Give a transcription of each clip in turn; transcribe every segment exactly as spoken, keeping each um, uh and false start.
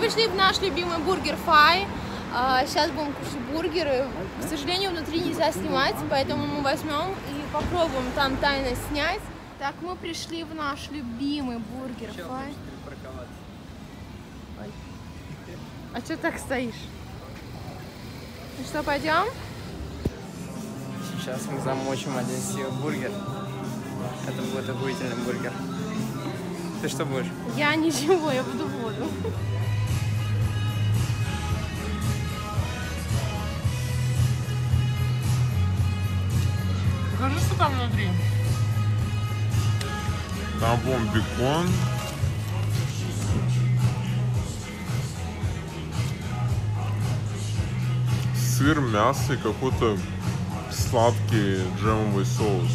пришли в наш любимый Burger Fi. Сейчас будем кушать бургеры. К сожалению, внутри нельзя снимать, поэтому мы возьмем и попробуем там тайно снять. Так, мы пришли в наш любимый Burger Fi. А что так стоишь? Ну что, пойдем? Сейчас мы замочим один сил бургер. Это будет охуительный бургер. Ты что будешь? Я ничего, я буду воду. Покажи, что там внутри. Там вон бекон. Сыр, мясо и какой-то сладкий джемовый соус.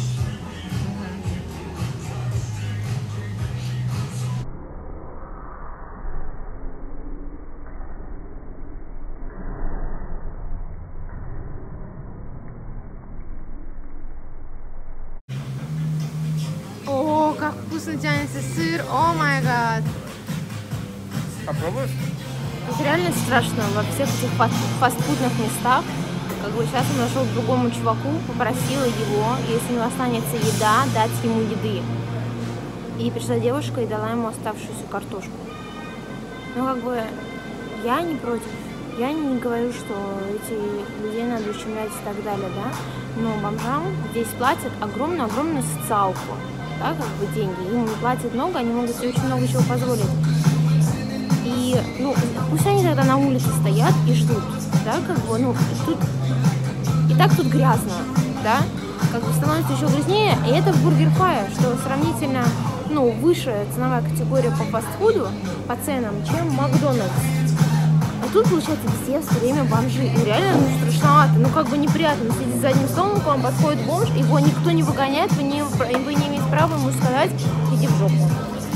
О, как вкусно тянется сыр, о май гад. Попробуешь? Это реально страшно во всех этих фастфудных местах. Как бы сейчас он нашел к другому чуваку, попросила его, если у него останется еда, дать ему еды. И пришла девушка и дала ему оставшуюся картошку. Ну как бы я не против. Я не говорю, что эти людей надо ущемлять и так далее, да. Но бомжам здесь платят огромную-огромную социалку. Да, как бы деньги. Им не платят много, они могут себе очень много чего позволить. И, ну, пусть они тогда на улице стоят и ждут, да, как бы, ну, тут, и так тут грязно, да, как бы становится еще грязнее, и это в Burger Fi, что сравнительно, ну, выше ценовая категория по фастфуду, по ценам, чем Макдональдс. А тут, получается, все все время бомжи, и реально, ну, страшновато, ну, как бы неприятно сидеть за одним столом, к вам подходит бомж, его никто не выгоняет, вы не, вы не имеете права ему сказать, иди в жопу.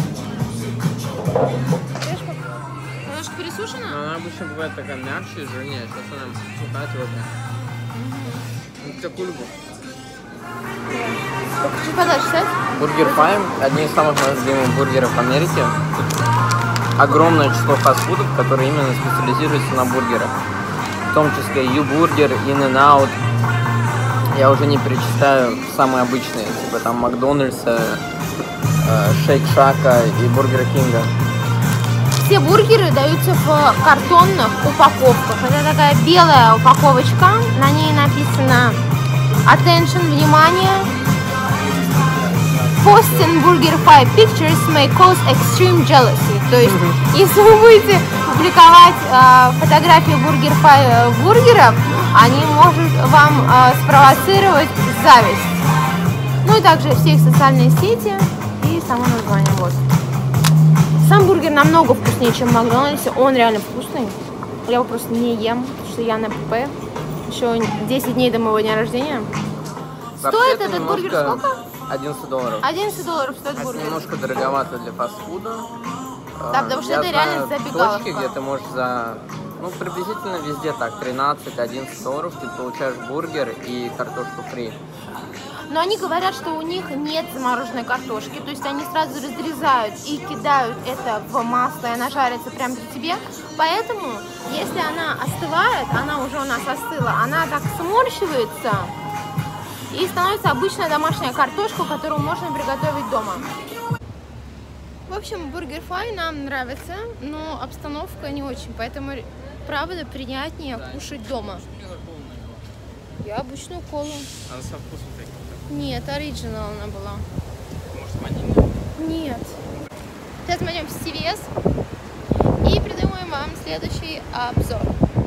Немножко пересушена? Она обычно бывает такая мягче и жирнее. Сейчас она сухая, твердая. Mm-hmm. Такую люблю. Только чуть подальше, кстати. Burger Fi – одни из самых моих любимых бургеров в Америке. Тут огромное число фастфудов, которые именно специализируются на бургерах. В том числе U-Burger, In-N-Out. Я уже не перечисляю самые обычные, типа там Макдональдса, Шейк Шака и Бургер Кинга. Все бургеры даются в картонных упаковках. Это такая белая упаковочка, на ней написано Attention, внимание. Posting Burger Fi pictures may cause extreme jealousy. То есть, mm-hmm. если вы будете публиковать э, фотографии Burger Fi бургеров, они могут вам э, спровоцировать зависть. Ну и также все их социальные сети и само название. Вот. Сам бургер намного вкуснее, чем в Макдональдсе. Он реально вкусный. Я его просто не ем, потому что я на ПП. Еще десять дней до моего дня рождения. Стоит этот бургер сколько? одиннадцать долларов. одиннадцать долларов стоит это бургер. Немножко дороговато для фастфуда. Да, потому что я это реально знаю забегаловка. точки, где ты можешь за, ну, приблизительно везде так, тринадцать-одиннадцать долларов ты получаешь бургер и картошку фри. Но они говорят, что у них нет замороженной картошки, то есть они сразу разрезают и кидают это в масло, и она жарится прямо при тебе. Поэтому, если она остывает, она уже у нас остыла, она так сморщивается и становится обычная домашняя картошка, которую можно приготовить дома. В общем, Burger Fi нам нравится, но обстановка не очень, поэтому, правда, приятнее кушать дома. Я обычную колу. Она со вкусом таким. Нет, оригинал она была. Может, ванильная? Нет. Сейчас мы идем в си ви эс и придумаем вам следующий обзор.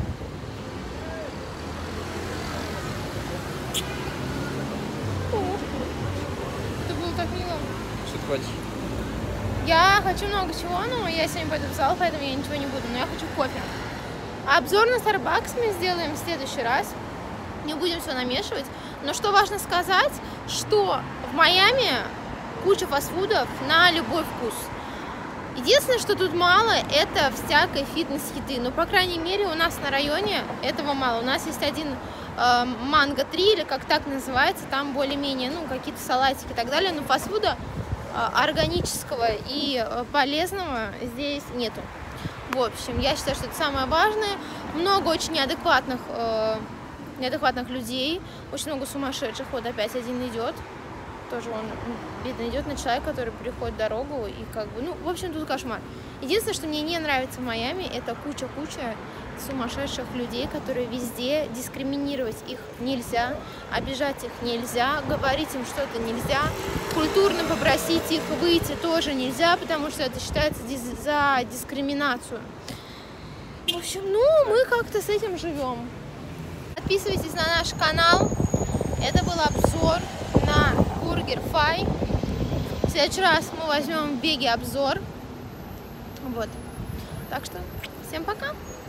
О, это было так мило. Что ты хочешь? Я хочу много чего, но я сегодня пойду в зал, поэтому я ничего не буду. Но я хочу кофе. Обзор на Starbucks мы сделаем в следующий раз. Не будем все намешивать. Но что важно сказать, что в Майами куча фастфудов на любой вкус. Единственное, что тут мало, это всякой фитнес-еды. Но, по крайней мере, у нас на районе этого мало. У нас есть один э, манго три, или как так называется, там более-менее, ну, какие-то салатики и так далее. Но фастфуда э, органического и э, полезного здесь нету. В общем, я считаю, что это самое важное. Много очень неадекватных, э, неадекватных людей, очень много сумасшедших. Вот опять один идет. Тоже он, видно, идет на человека, который переходит дорогу, и как бы, ну, в общем, тут кошмар. Единственное, что мне не нравится в Майами, это куча-куча сумасшедших людей, которые везде, дискриминировать их нельзя, обижать их нельзя, говорить им что-то нельзя, культурно попросить их выйти тоже нельзя, потому что это считается дис- за дискриминацию. В общем, ну, мы как-то с этим живем. Подписывайтесь на наш канал. Это был обзор на BurgerFi. В следующий раз мы возьмем в беге обзор. Вот. Так что всем пока!